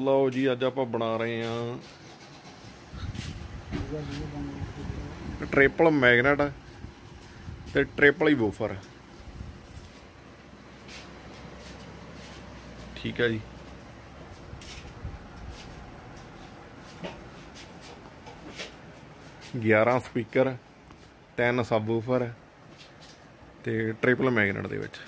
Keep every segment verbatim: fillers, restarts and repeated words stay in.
लो जी अज आप बना रहे हैं ट्रिपल मैगनेट ते ट्रिपल ही वूफर। ठीक है जी। ग्यारह स्पीकर, तीन सब वूफर ते ट्रिपल मैगनेट दे विच।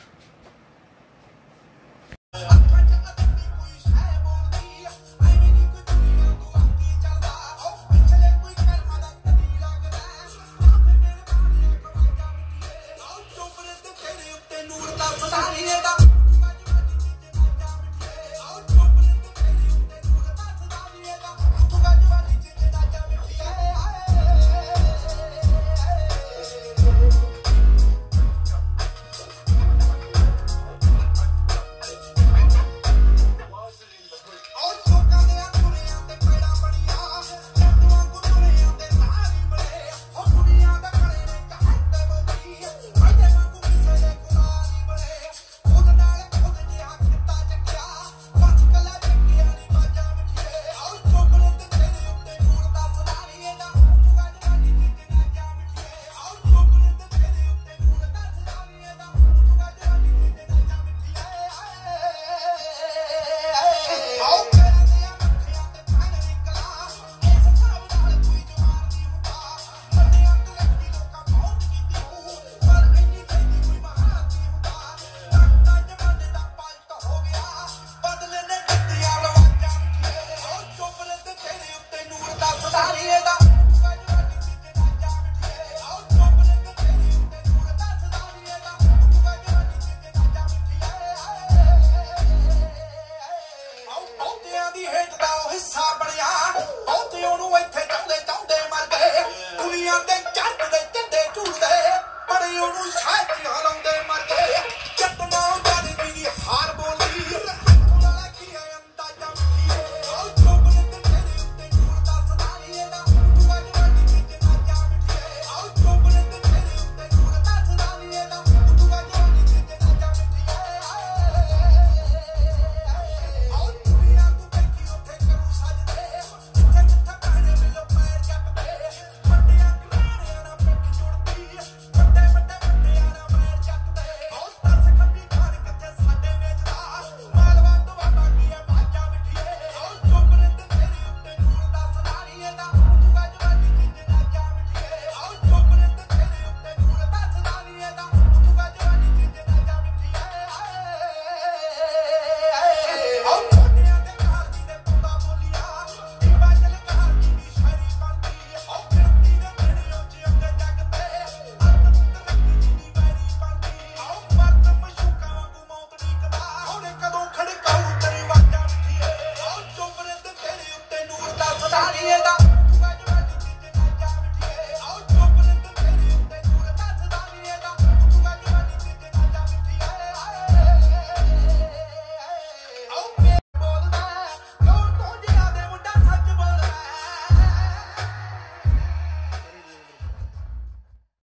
हिस्सा बनिया बहुते ओनू इत्थे चाहुंदे चाहुंदे मर गए दुनिया ते